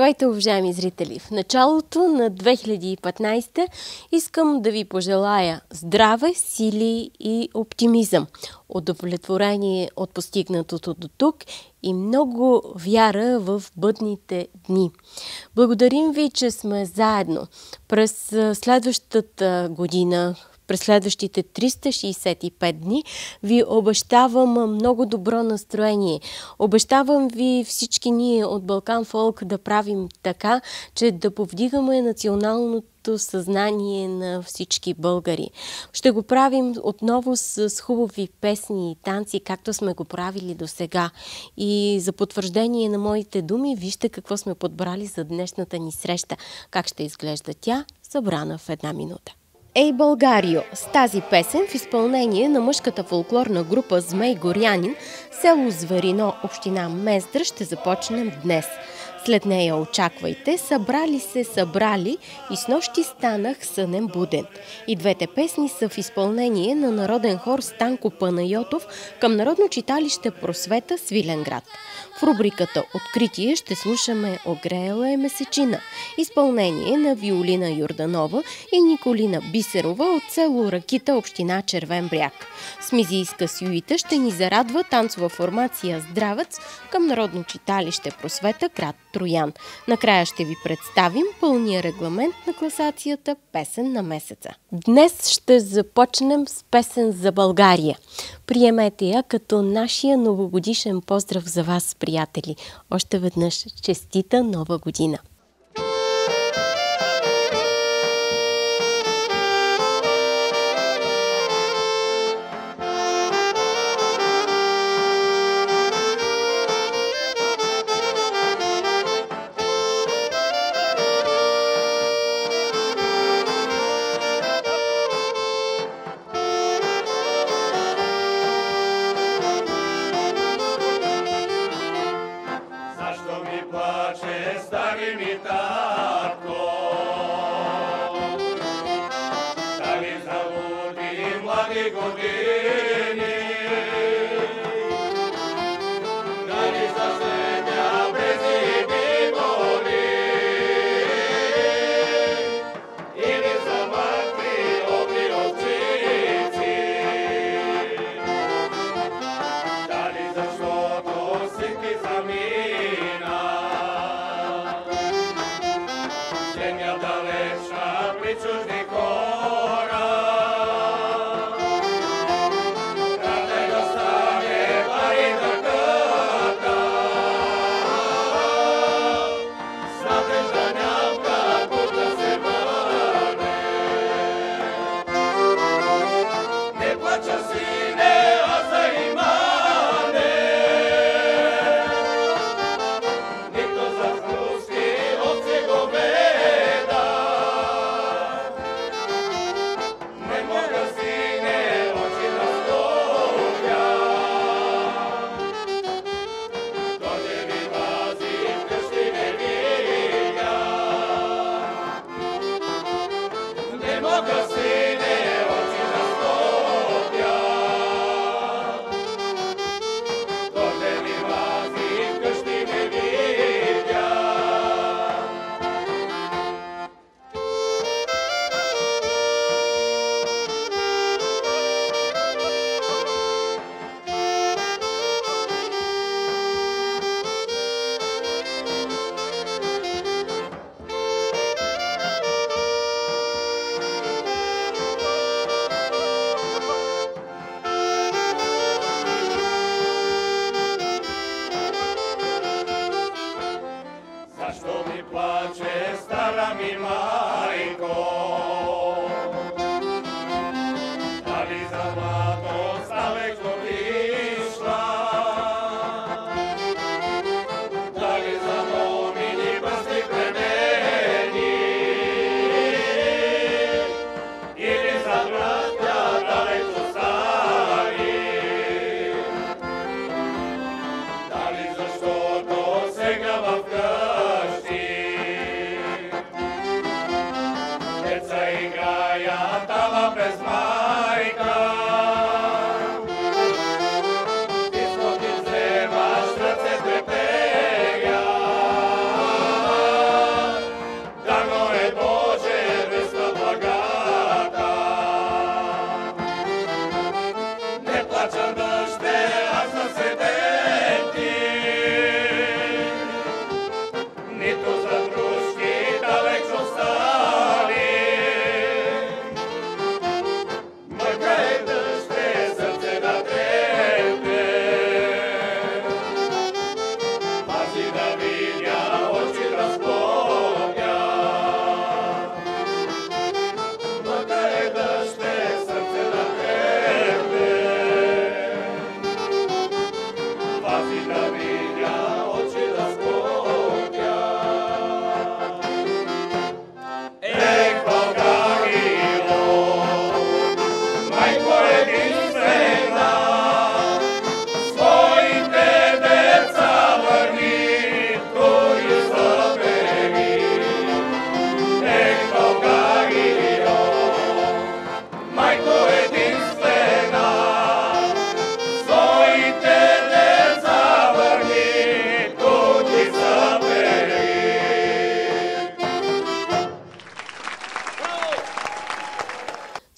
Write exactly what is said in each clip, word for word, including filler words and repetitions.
Здравейте, уважаеми зрители! В началото на две хиляди и петнадесета искам да ви пожелая здраве, сили и оптимизъм, удовлетворение от постигнатото до тук и много вяра в бъдните дни. Благодарим ви, че сме заедно през следващата година. През следващите триста шейсет и пет дни ви обещавам много добро настроение. Обещавам ви всички ние от Балкан Фолк да правим така, че да повдигаме националното съзнание на всички българи. Ще го правим отново с хубави песни и танци, както сме го правили до сега. И за потвърждение на моите думи, вижте какво сме подбрали за днешната ни среща. Как ще изглежда тя, събрана в една минута. Ей, Българио! С тази песен в изпълнение на мъжката фолклорна група Змей Горянин, село Зверино, община Мездра, ще започнем днес. След нея очаквайте "Събрали се, събрали" и "Снощи станах сънен буден". И двете песни са в изпълнение на народен хор Станко Панайотов към Народно читалище Просвета, Свиленград. В рубриката "Откритие" ще слушаме "Огреела е месечина", изпълнение на Виолина Йорданова и Николина Бисерова от село Ракита, община Червен бряг. С мизийска сюита ще ни зарадва танцова формация "Здравец" към Народно читалище Просвета, град Троян. Накрая ще ви представим пълния регламент на класацията "Песен на месеца". Днес ще започнем с песен за България. Приемете я като нашия новогодишен поздрав за вас, приятели. Още веднъж честита нова година!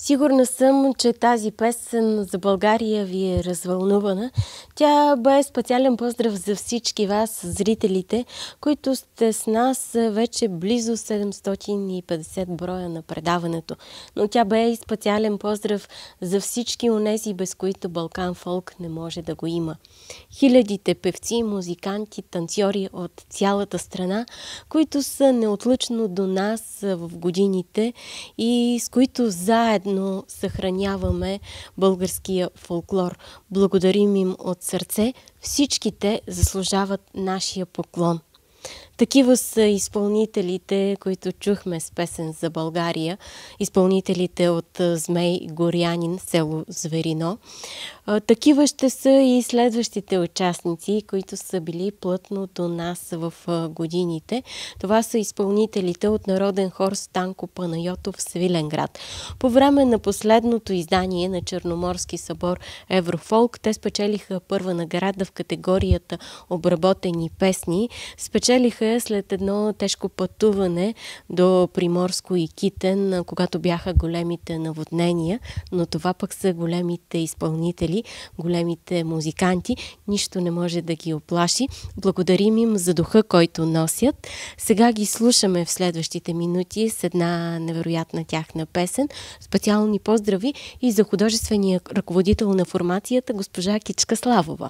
Сигурна съм, че тази песен за България ви е развълнувана. Тя бе специален поздрав за всички вас, зрителите, които сте с нас вече близо седемстотин и петдесет броя на предаването. Но тя бе и специален поздрав за всички онези, без които Балкан фолк не може да го има. Хилядите певци, музиканти, танцори от цялата страна, които са неотлъчно до нас в годините и с които заедно но съхраняваме българския фолклор. Благодарим им от сърце. Всичките заслужават нашия поклон. Такива са изпълнителите, които чухме с песен за България. Изпълнителите от Змей Горянин, село Зверино. Такива ще са и следващите участници, които са били плътно до нас в годините. Това са изпълнителите от Народен хор Станко Панайотов в Свиленград. По време на последното издание на Черноморски събор Еврофолк, те спечелиха първа награда в категорията обработени песни. Спечелиха след едно тежко пътуване до Приморско и Китен, когато бяха големите наводнения, но това пък са големите изпълнители, големите музиканти. Нищо не може да ги оплаши. Благодарим им за духа, който носят. Сега ги слушаме в следващите минути с една невероятна тяхна песен. Специални поздрави и за художествения ръководител на формацията госпожа Кичка Славова.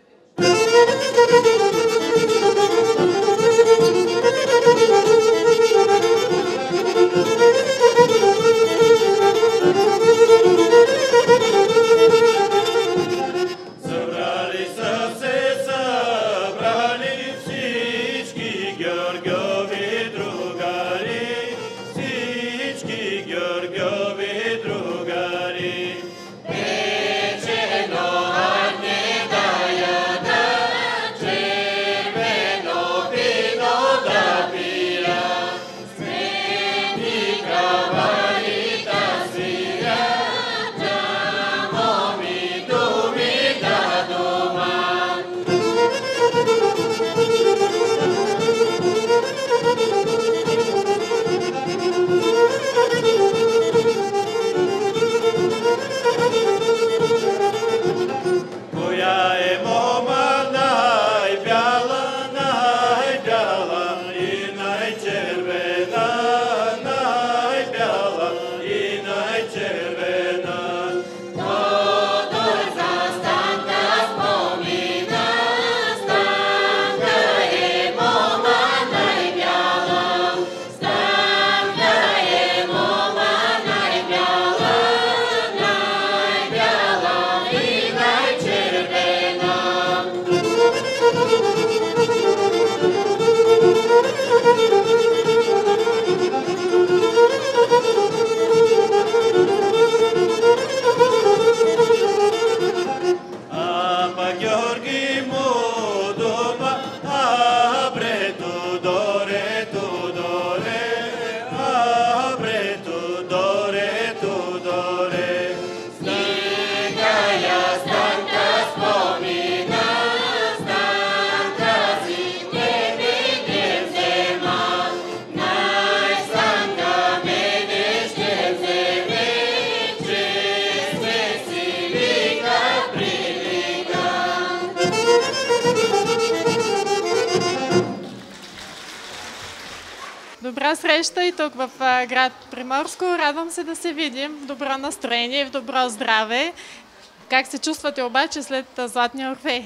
Добра среща и тук в град Приморско. Радвам се да се видим. Добро настроение и в добро здраве. Как се чувствате обаче след Златния Орфей?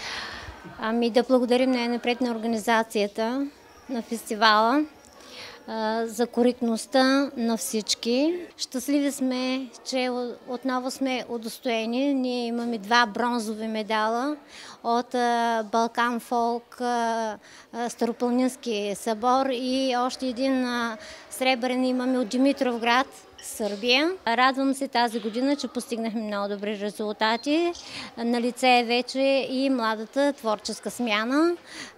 Ами да благодарим най-напред на организацията на фестивала за коректността на всички. Щастливи сме, че отново сме удостоени. Ние имаме два бронзови медала от Балкан фолк Старопланински събор и още един сребърен имаме от Димитровград, Сърбия. Радвам се тази година, че постигнахме много добри резултати. На лице е вече и младата творческа смяна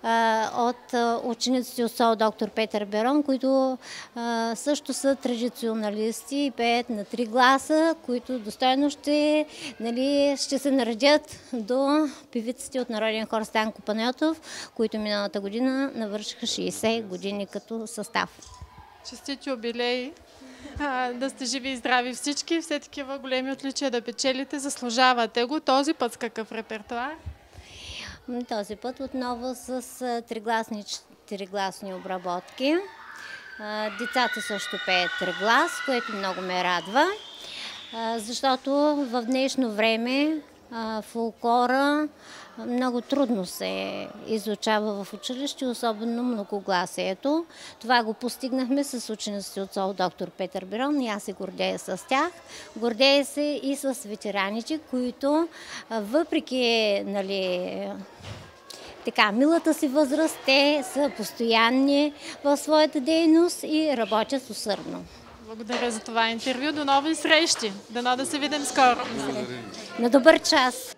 от учениците от СОУ доктор Петър Берон, които също са традиционалисти и пеят на три гласа, които достойно ще, нали, ще се наредят до певиците от Народен хор Станко Панайотов, които миналата година навършиха шейсет години като състав. Честити юбилеи! а, да сте живи и здрави всички, все такива големи отличия да печелите, заслужавате го. Този път с какъв репертуар? Този път отново с тригласни, четиригласни обработки. Децата също пеят триглас, което много ме радва, защото в днешно време фолклора много трудно се изучава в училище, особено многогласието. Това го постигнахме с учениците от СОУ доктор Петър Бирон и аз се гордея с тях. Гордея се и с ветераните, които въпреки, нали, така, милата си възраст, те са постоянни в своята дейност и работят усърдно. Благодаря за това интервю. До нови срещи. Дано да се видим скоро. На добър час!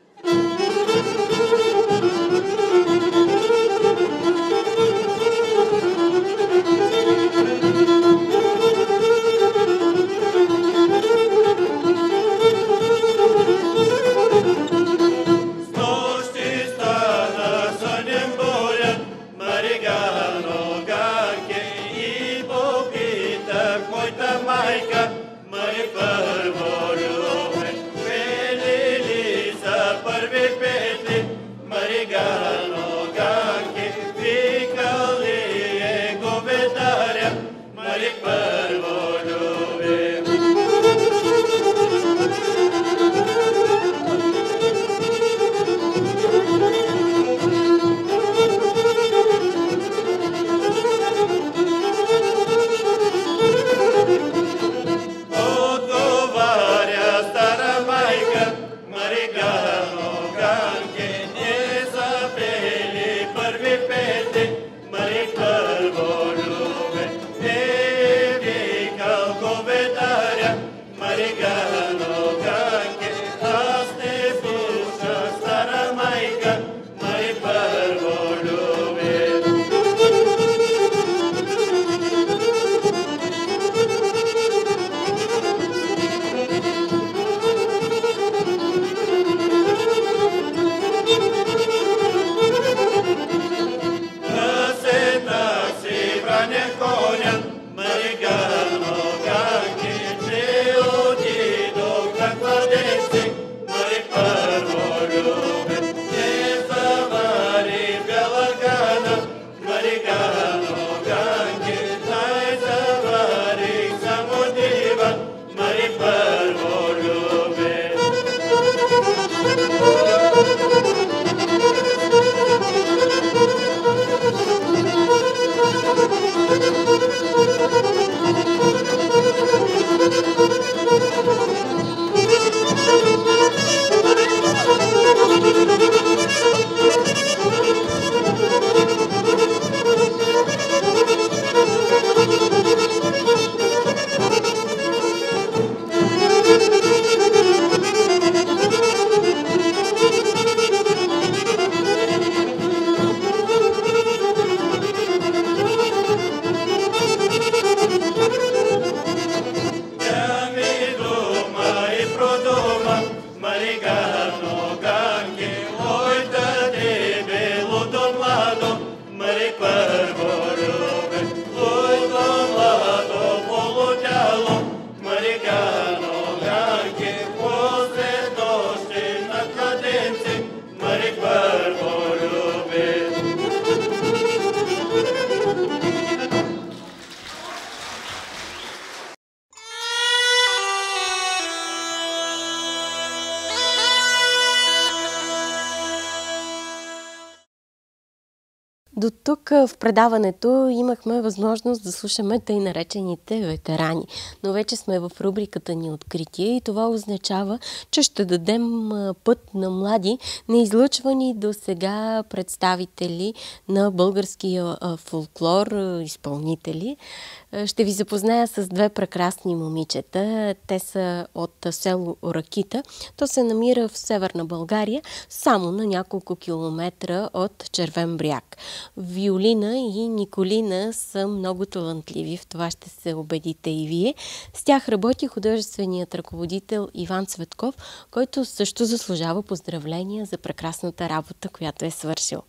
До тук в предаването имахме възможност да слушаме тъй наречените ветерани. Но вече сме в рубриката ни Откритие и това означава, че ще дадем път на млади, неизлъчвани до сега представители на българския фолклор, изпълнители. Ще ви запозная с две прекрасни момичета. Те са от село Ракита. То се намира в Северна България, само на няколко километра от Червен бряг. Виолина и Николина са много талантливи, в това ще се убедите и вие. С тях работи художественият ръководител Иван Цветков, който също заслужава поздравления за прекрасната работа, която е свършил.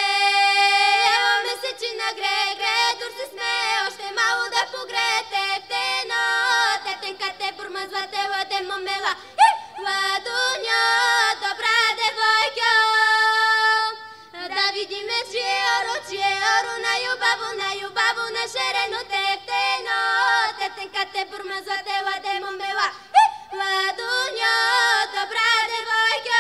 Че нагре, гре, тур се смее, още мало да погрете. момела. Владуня, добра девойка. Да видиме чиеро, чиеро, на юбаву, на юбаву, на шерено тептено. Тетенка те бурмазате, ладе момела. Владуня, добра девойка.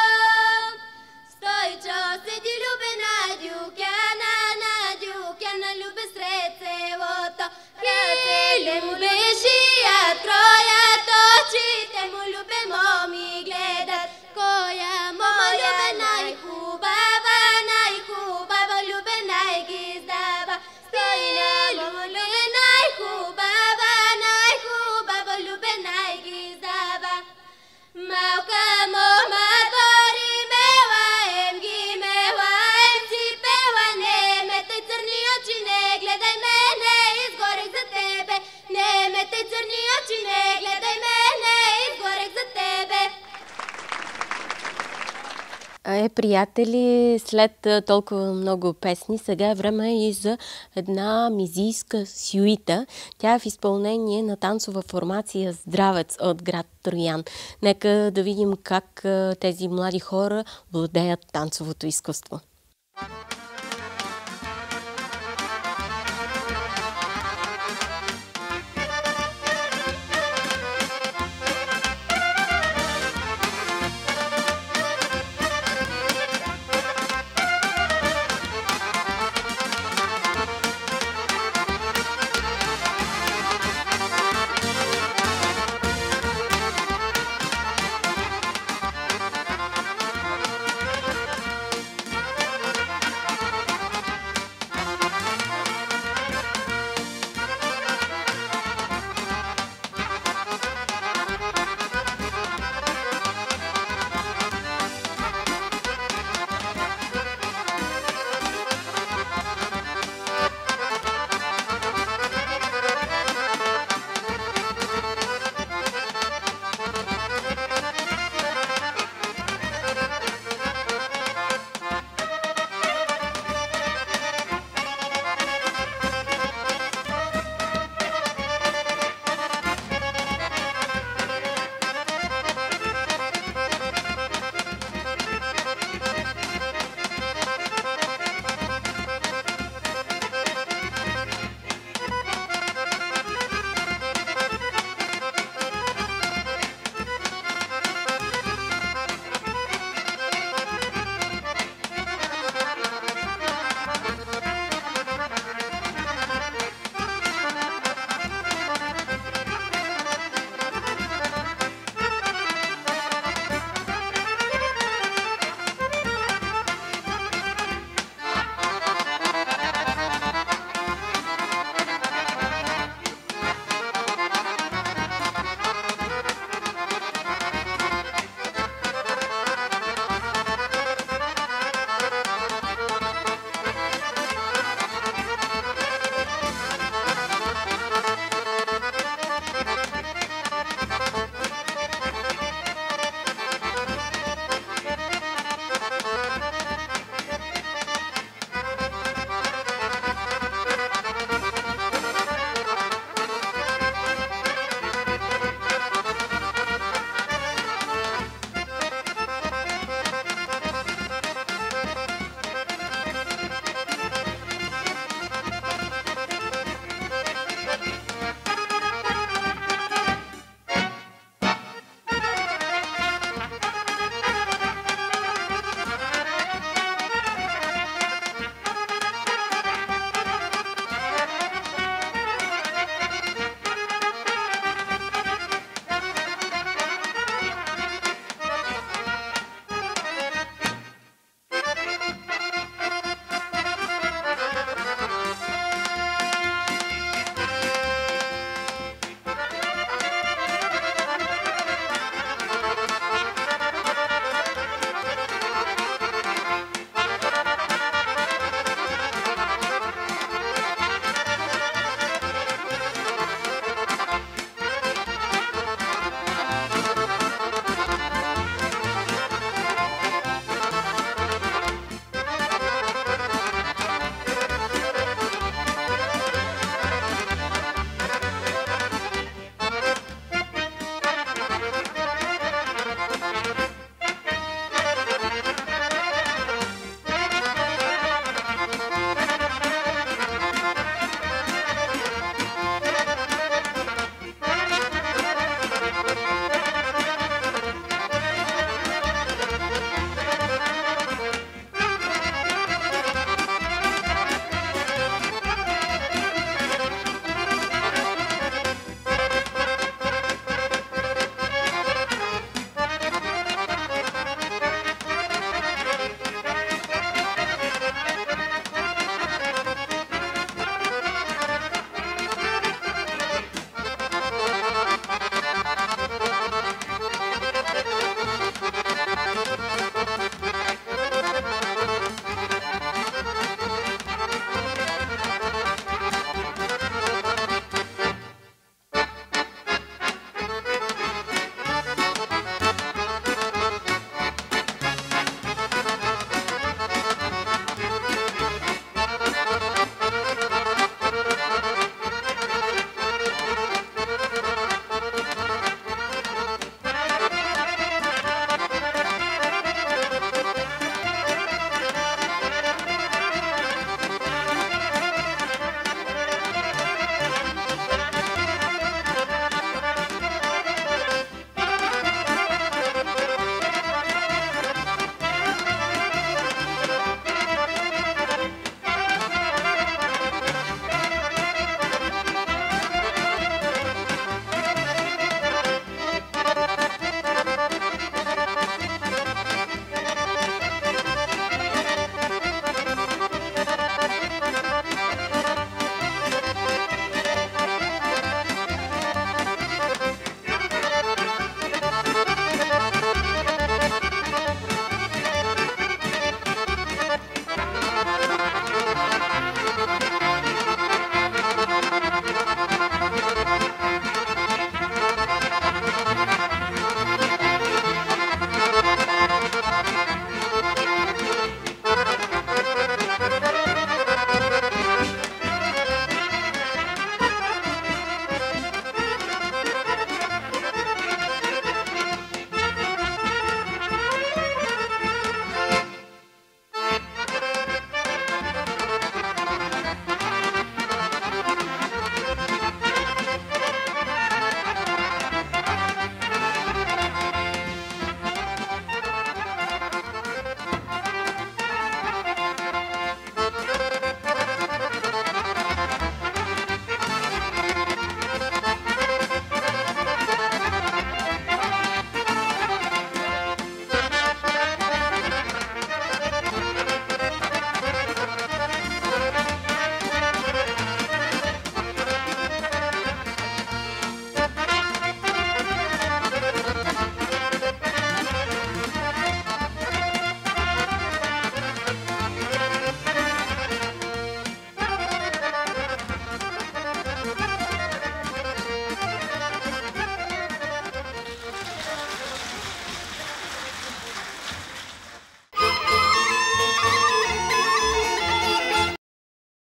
Стойчо седи любена дюкяна, на дюкяна любе сред селото. Те му бежият, кроят очите му, любе моми гледат. Коя мома любе най-хубава, най-хубава, любе най-ги издава. Стойна мома любе най-хубава, най-хубава, любе най-ги издава. Малка мома двори мела, ем ги мела, ем си пела. Не метай църни очи, не гледай мене, изгорех за тебе. Не метай църни очи, не гледай мене, изгорех за тебе. Е, приятели, след а, толкова много песни, сега е време и за една мизийска сюита. Тя е в изпълнение на танцова формация Здравец от град Троян. Нека да видим как а, тези млади хора владеят танцовото изкуство.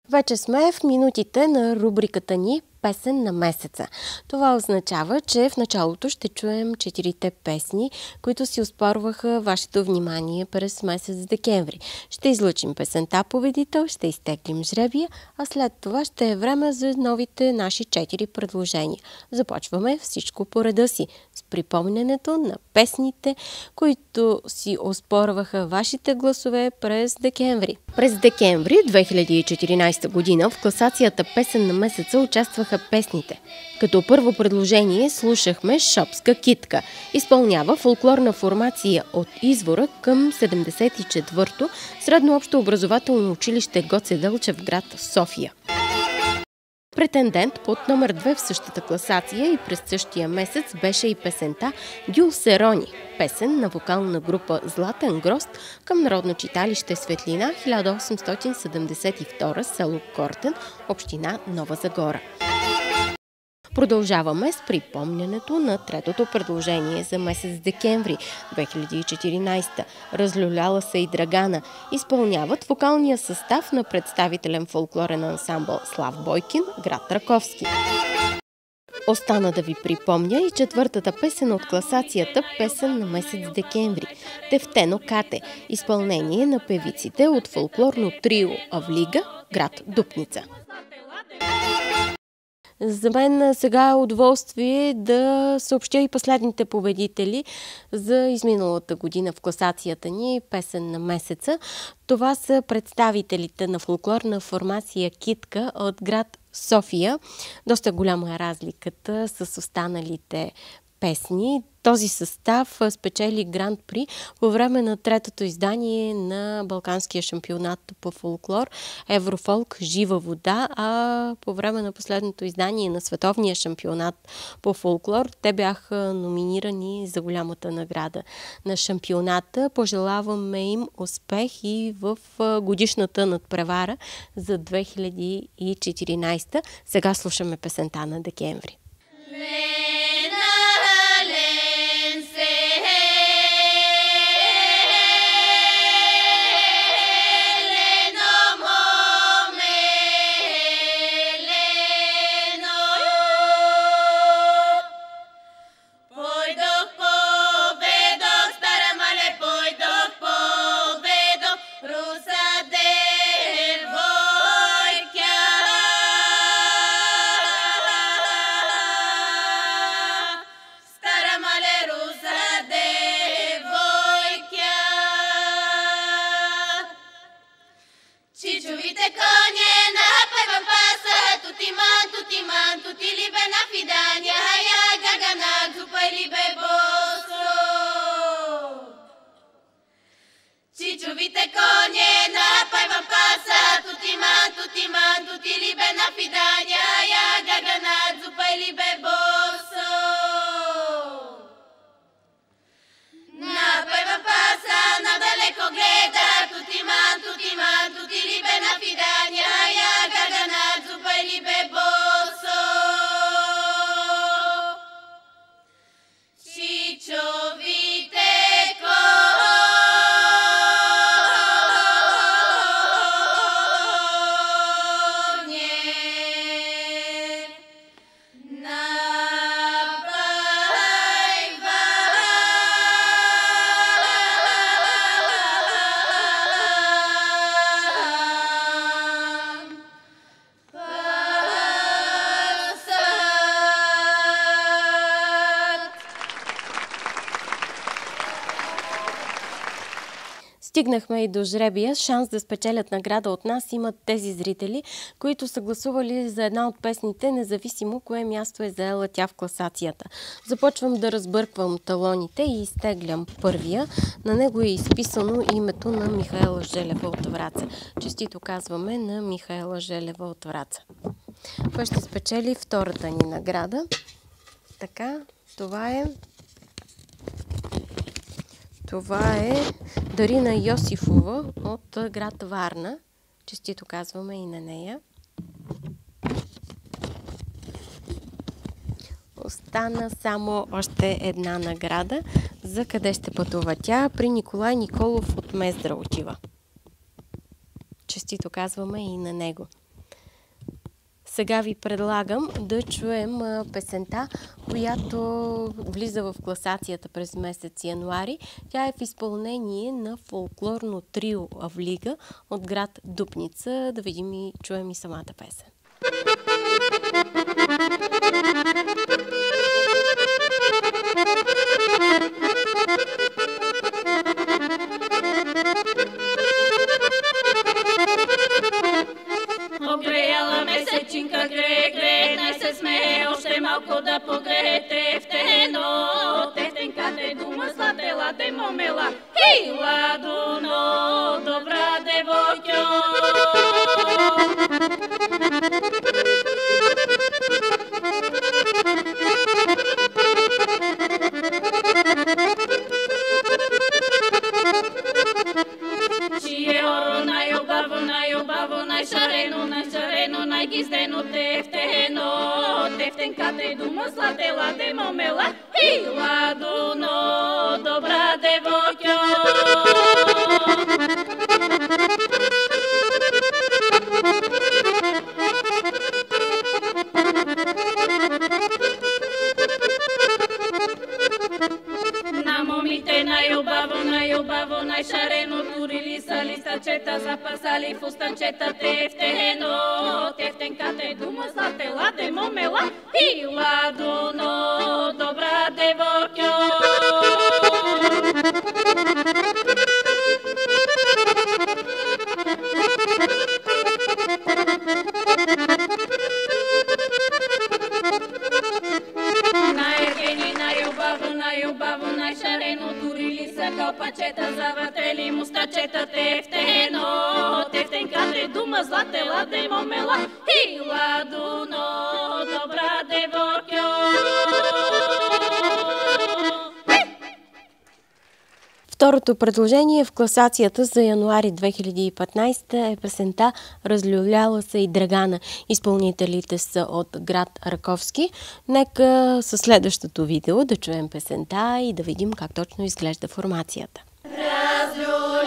Вече сме в минутите на рубриката ни Песен на месеца. Това означава, че в началото ще чуем четирите песни, които си оспорваха вашето внимание през месец декември. Ще излучим песента победител, ще изтеглим жребия, а след това ще е време за новите наши четири предложения. Започваме всичко по реда си с припомнянето на песните, които си оспорваха вашите гласове през декември. През декември две хиляди и четиринадесета година в класацията Песен на месеца участваха песните. Като първо предложение слушахме Шопска китка. Изпълнява фолклорна формация от Извора към седемдесет и четвърто средно общо образователно училище Гоце Делчев, град София. Претендент под номер две в същата класация и през същия месец беше и песента Гюл Серони, песен на вокална група Златен грозд към Народно читалище Светлина, хиляда осемстотин седемдесет и втора, село Кортен, община Нова Загора. Продължаваме с припомнянето на третото предложение за месец декември две хиляди и четиринадесета. Разлюляла се и Драгана. Изпълняват вокалния състав на представителен фолклорен ансамбъл Слав Бойкин, град Раковски. Остана да ви припомня и четвъртата песен от класацията Песен на месец декември. Тефтено Кате. Изпълнение на певиците от фолклорно трио Авлига, град Дупница. За мен сега е удоволствие да съобщя и последните победители за изминалата година в класацията ни Песен на месеца. Това са представителите на фолклорна формация Китка от град София. Доста голяма е разликата с останалите песни. Този състав спечели Гран-при по време на третото издание на Балканския шампионат по фолклор Еврофолк Жива вода, а по време на последното издание на Световния шампионат по фолклор те бяха номинирани за голямата награда на шампионата. Пожелаваме им успех и в годишната надпревара за две хиляди и четиринадесета. Сега слушаме песента на декември. Cicciuvite cogne, napaj vam pasa, tutti man, tutti man, tutti libe na fidania, ja gagana, zupaj libe boso. Napaj vam pasa, na daleko gleda, tutti man, tutti man, tutti libe na fidania, ja gagana, zupaj libe boso. Cicciuvite Стигнахме и до жребия. Шанс да спечелят награда от нас имат тези зрители, които са гласували за една от песните, независимо кое място е заела тя в класацията. Започвам да разбърквам талоните и изтеглям първия. На него е изписано името на Михаела Желева от Враца. Честито казваме на Михаела Желева от Враца. Кой ще спечели втората ни награда? Така, това е... Това е Дарина Йосифова от град Варна. Честито казваме и на нея. Остана само още една награда. За къде ще пътува тя? При Николай Николов от Мездра отива. Честито казваме и на него. Сега ви предлагам да чуем а, песента, която влиза в класацията през месец януари. Тя е в изпълнение на фолклорно трио Авлига от град Дупница. Да видим и чуем и самата песен. Огреяла месечинка, гре, гре, най се смее, още малко да погреете в тено. Тефтенкате дума, слате, лате, момела, хей, ладуно, добра девойко. Най-обаво, най-обаво, най-шарено, най-шарено, най-гиздено, тефтено. Тефтенката дума, слате, ладе, момела, и ладуно, добра девойко. На момите най-обаво, най-обаво, най-шарено, турили са листачета, запасали в устанчета, тефтено. Тефтенката дума, слате, ладе, момела, и ладуно, добра девойко. Най-ергени, най-обаво, най-обаво, най-шарено, турили са копачета, завъртели мустачета, тефтено. Тефтенката дума, злате, ладе, момела, и ладуно, добра девойко. Второто предложение в класацията за януари две хиляди и петнадесета е песента "Разлюляла се и Драгана". Изпълнителите са от град Раковски. Нека със следващото видео да чуем песента и да видим как точно изглежда формацията. Разлюляла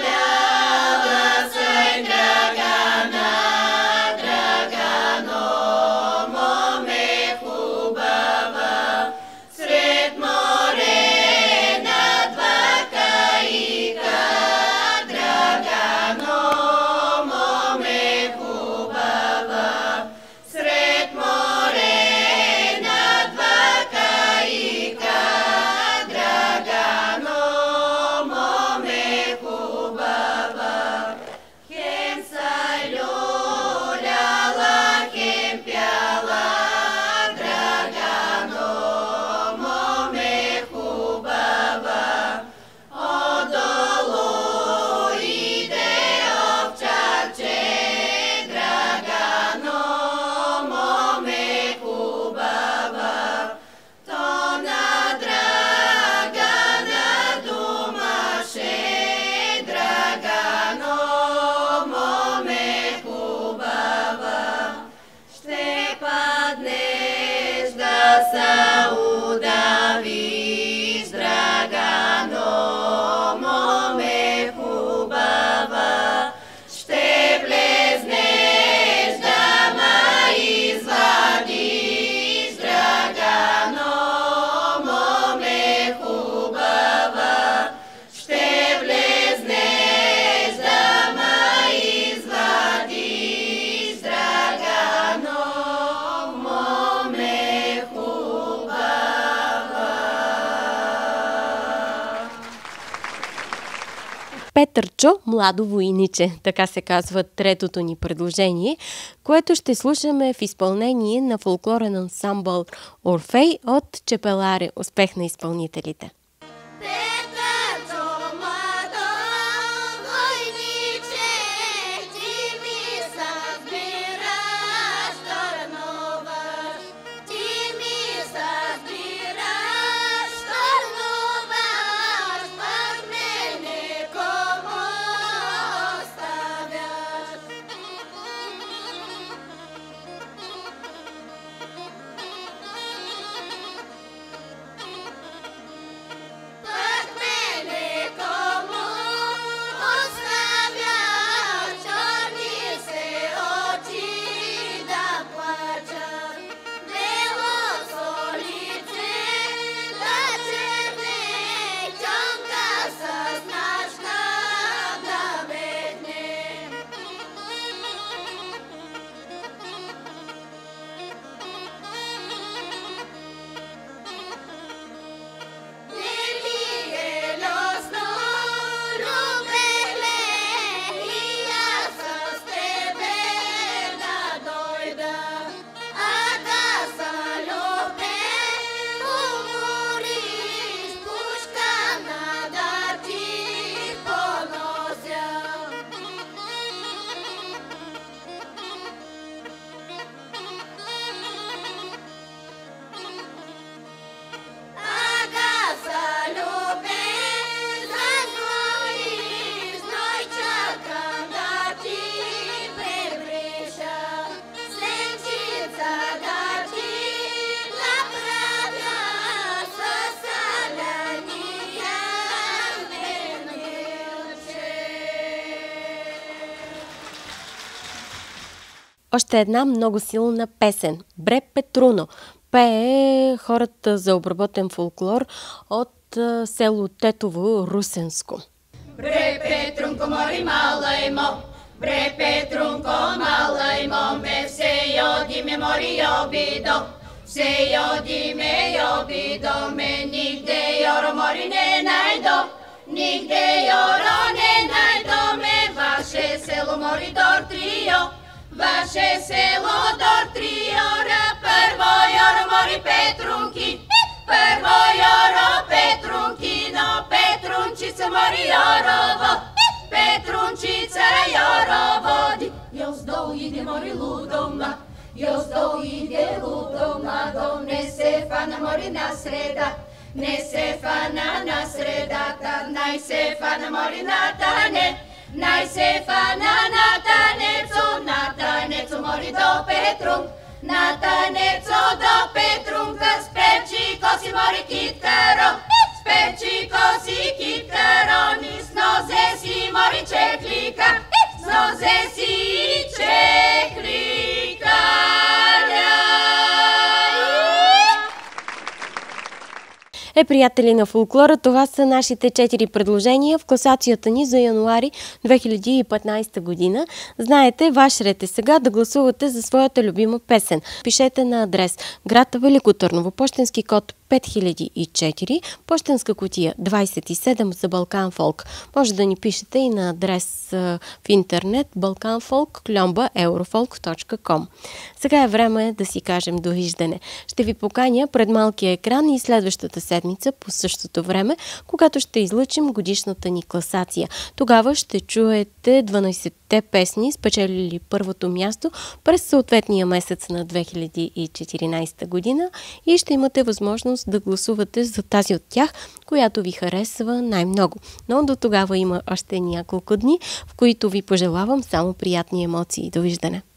се и Драгана, Драгано, моме хубава, сред море на два каика. Драгано, моме хубава, сред море на два каика. Драгано, моме хубава, хем са люляла, хем пяла. Драгано, моме хубава, отдолу иде овчарче. Драгано, моме хубава, то на Драгана думаше. Драгано, моме хубава, ще паднеш да се удавиш. Драгано, моме хубава, ще влезнеш да ма извадиш. Драгано, моме хубава, ще влезнеш да ма извадиш. Драгано, моме хубава. Петърчо, младо войниче, така се казва третото ни предложение, което ще слушаме в изпълнение на фолклорен ансамбъл Орфей от Чепеларе. Успех на изпълнителите! Петърчо, младо войниче, ти ми събираш, търнуваш. Ти ми събираш, търнуваш, пък мене кому оставяш. Още една много силна песен. Бре Петруно. Пее хората за обработен фолклор от а, село Тетово, Русенско. Бре Петрунко мори малаймо, бре Петрунко малаймо, ме все йоди ме мори йобидо, все йоди ме йобидо, ме нигде йоро мори не найдо, нигде йоро не найдо, ме ваше село мори дор трио, ваше село дор триора, първо йоро мори Петрунки, първо йоро Петрунки, но Петрунчица мори йорово, Петрунчица йорово, йоздол иде мори лудома, йоздол иде лудома, до не се фана мори на среда, не се фана на средата, най се фана мори на тане, най се фана на танецо, на танецо мори до Петрунк, на танецо до Петрунка, спечи коси мори киткаро, спечи коси киткаро, ни с нозе си мори чеклика, с нозе си чеклика. Е, приятели на фолклора, това са нашите четири предложения в класацията ни за януари две хиляди и петнадесета година. Знаете, ваш ред е сега да гласувате за своята любима песен. Пишете на адрес град Велико Търново, пощенски код пет хиляди и четири, пощенска кутия двадесет и седем за Балкан Фолк. Може да ни пишете и на адрес а, в интернет балканфолк кльомба еврофолк точка ком. Сега е време да си кажем довиждане. Ще ви поканя пред малкия екран и следващата седмица по същото време, когато ще излъчим годишната ни класация. Тогава ще чуете дванадесетте песни, спечелили първото място през съответния месец на две хиляди и четиринадесета година и ще имате възможност да гласувате за тази от тях, която ви харесва най-много. Но до тогава има още няколко дни, в които ви пожелавам само приятни емоции. Довиждане!